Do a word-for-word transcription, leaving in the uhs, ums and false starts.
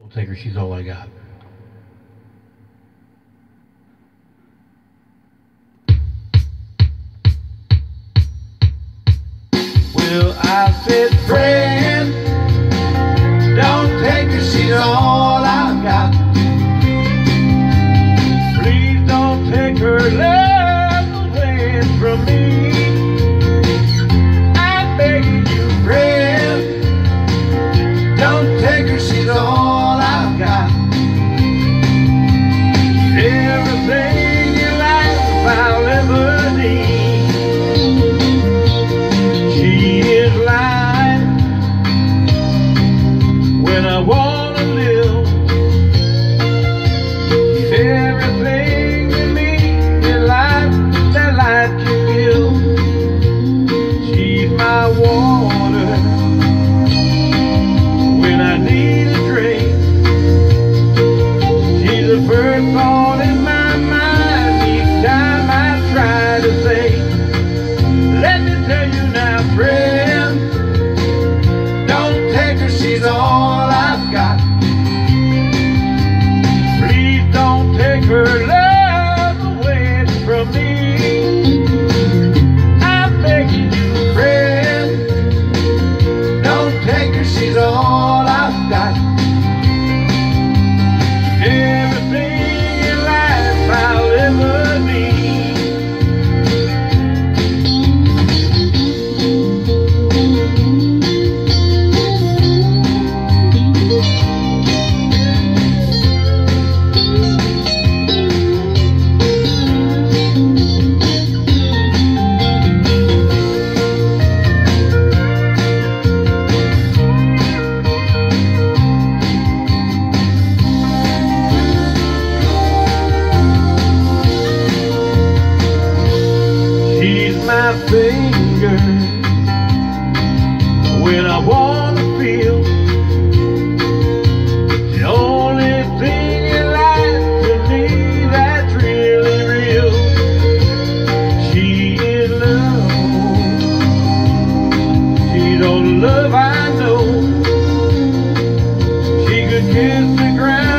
Don't take her, she's all I got. Well, I said, friend, don't take her, she's all I've got. Please don't take her love away from me. I beg you, friend, don't take her, she's all I've got. Everything in life I'll ever need. She is life when I wanna live. She's everything to me in life that life can give. She's my water when I need a drink. She's the first thought in my mind each time I try to think. Let me tell you now, friend, don't take her, she's all I've got. Please don't take her love away from me. I'm begging you, friend, don't take her, she's all I've got. Everything in life I'll ever need. She's my finger when I wanna feel. The only thing in life to me that's really real. She is love. She's all the love I know. She could kiss the ground